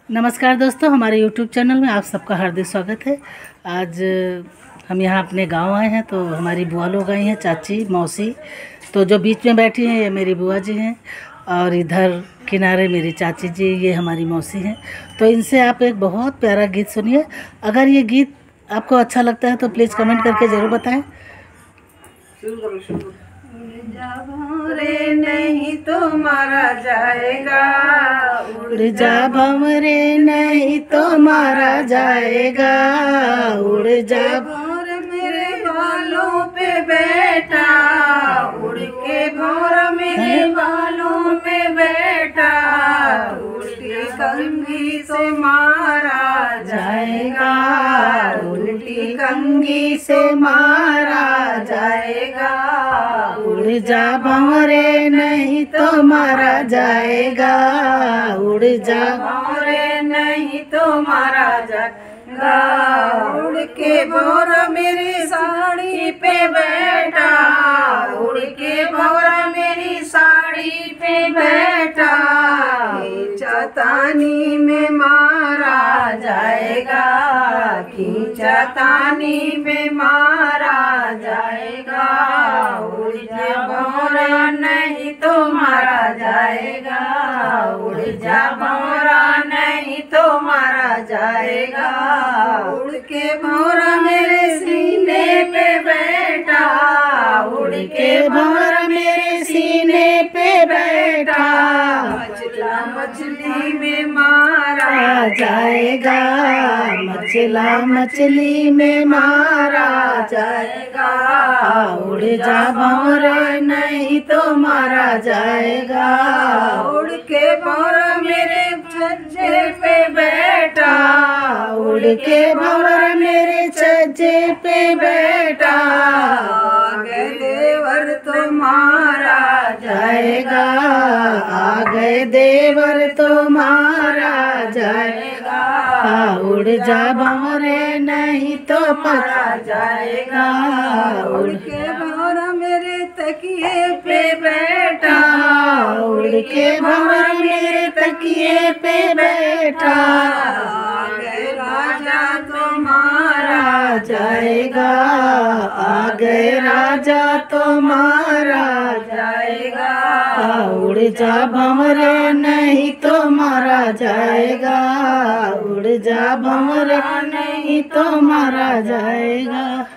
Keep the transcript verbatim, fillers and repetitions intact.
नमस्कार दोस्तों, हमारे यूट्यूब चैनल में आप सबका हार्दिक स्वागत है। आज हम यहाँ अपने गांव आए हैं तो हमारी बुआ लोग आई हैं, चाची मौसी। तो जो बीच में बैठी हैं ये मेरी बुआ जी हैं और इधर किनारे मेरी चाची जी, ये हमारी मौसी हैं। तो इनसे आप एक बहुत प्यारा गीत सुनिए। अगर ये गीत आपको अच्छा लगता है तो प्लीज़ कमेंट करके ज़रूर बताएँ। रे नहीं तो मारा जाएगा, उड़ जा भंवरे नहीं तो मारा जाएगा, उड़ जा भंवर मेरे बालों पे बैठा, उड़ के भंवर मेरे बालों पे बैठा, उल्टी कंघी से मारा जाएगा, उल्टी कंघी से मारा जाएगा। उड़ जा भंवरे नहीं तो मारा जाएगा, उड़ जा भंवरे नहीं तो मारा जाएगा, उड़ के भंवर मेरी साड़ी पे बैठा, उड़ के भंवर मेरी साड़ी पे बैठा, खींचतानी में मारा जाएगा, खींचतानी में मारा जाएगा, उड़ जा भंवरा नहीं तो मारा जाएगा, उड़ जा भंवरा नहीं तो मारा जाएगा। उड़ के भंवरा मेरे सीने पे बैठा, उड़ के भंवरा मेरे सीने पे बैठा, मचला मछली में मारा जाएगा, मचला मछली में मारा जाएगा, उड़ जा भंवरे नहीं तो मारा जाएगा, उड़ के भंवरा मेरे छज्जे पे बैठा, उड़ के भंवर मेरे छज्जे पे बैठा, आगे देवर तो मारा जाएगा, आ गए देवर तो मारा जाएगा, उड़ जा भंवरे नहीं तो मारा जाएगा, उड़ के भंवरा मेरे तकिए पे बैठा, उड़ के भंवर मेरे तकिए पे बैठा, आगे राजा तो मारा जाएगा, आ गए राजा तो मारा जाएगा, उड़ जा भंवरे नहीं तो मारा जाएगा, उड़ जा भंवरे नहीं तो मारा जाएगा।